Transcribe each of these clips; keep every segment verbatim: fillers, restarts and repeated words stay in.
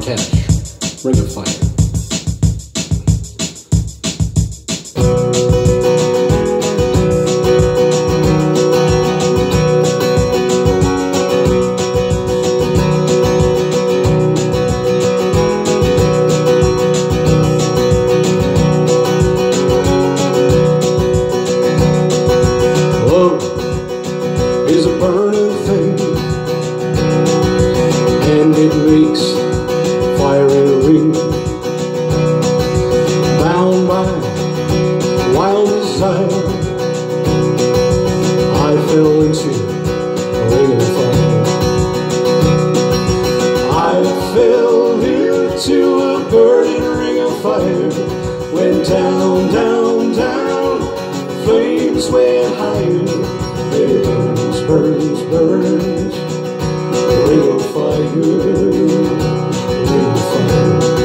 attach, ring of fire. Is a burning thing, and it makes fire in a ring. Bound by wild desire, I fell into a ring of fire. I fell into a burning ring of fire. Went down, down, down, flames went higher. It burns, burns, burns, ring of fire, ring of fire.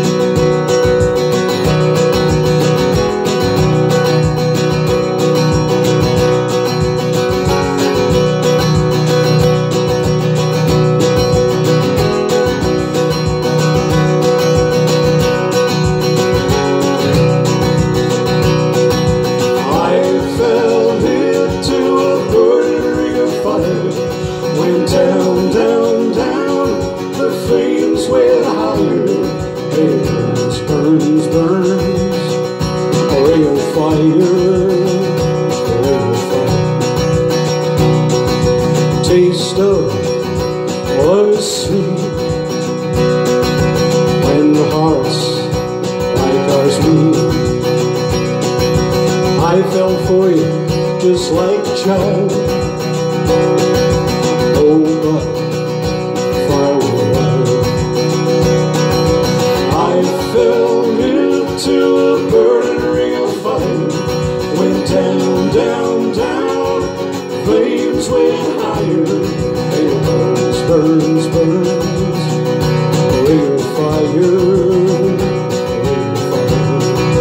Went down, down, down, the flames went higher. It burns, burns, burns, a ring of fire, a ring of fire. Taste of what is sweet when the hearts like ours meet. I fell for you just like a child. Oh, but fire will wild. I fell into a burning ring of fire. Went down, down, down, flames went higher. It burns, burns, burns, a ring of fire, a ring of fire.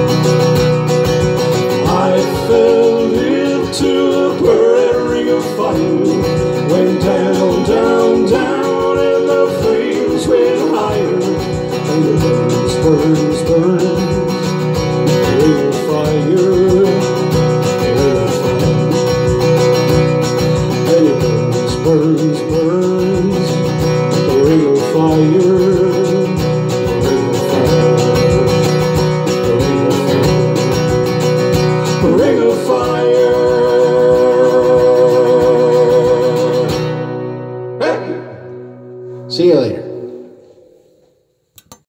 I fell into a burning ring of fire. Went down, down, down, and the flames went higher, and the burns, burns.